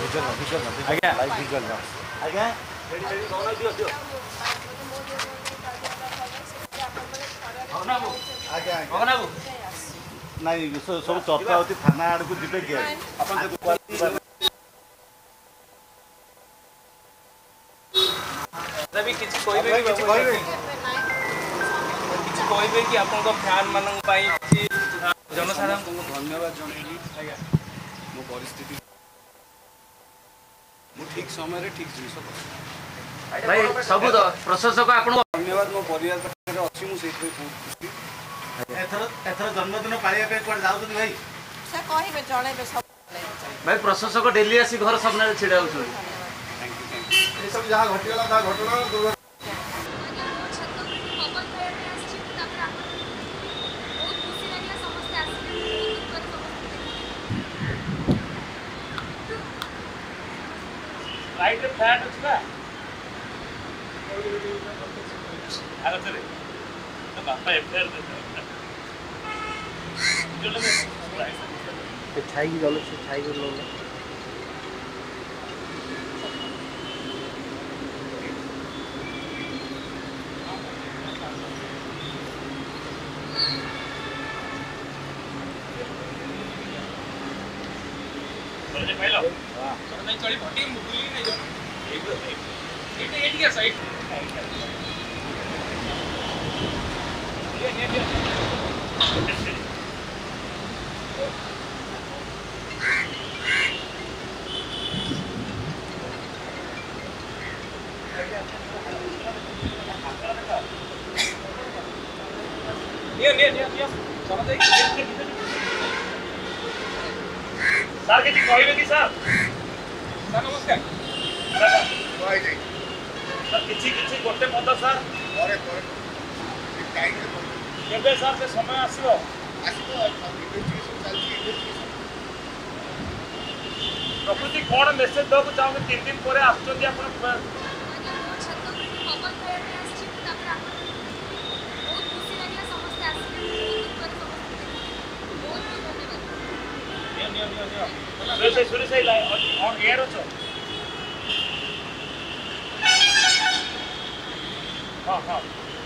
आज्ञा आज्ञा नहीं सब चर्चा होती थाना आड़ को जीवे कि कि आपन फैन मान जनसाधारण को धन्यवाद जनइली मो परिस्थिति मु ठीक समय ठीक जिनिस भाई सब प्रशासक आपन धन्यवाद मो परिवार पाखे अच्छी मु से एथर जन्मदिन पालिया पे कोड जाउ भाई से कहिबे जणेबे सब भाई प्रशासक डेली आसी घर सामने छिड़ा होछन थैंक यू ये सब जहां घटिला ता घटना राइट फ्लैट अछि ना आगे चले तो बापा एफआईआर देता से छाई गलो से छाई गलो बोले भाई लो हां तो नहीं चली भटी बुली नहीं जो एक क्या साइड ये समझ आई सर के कहबे कि सर नमस्कार सर किछि गोटे पद सर केबे सर से समय आसीबो प्रकृति कौन मेसेज दो को चाहोगे 3 दिन पर आछोंदी अपन सुरे से ऑन एयर हो हाँ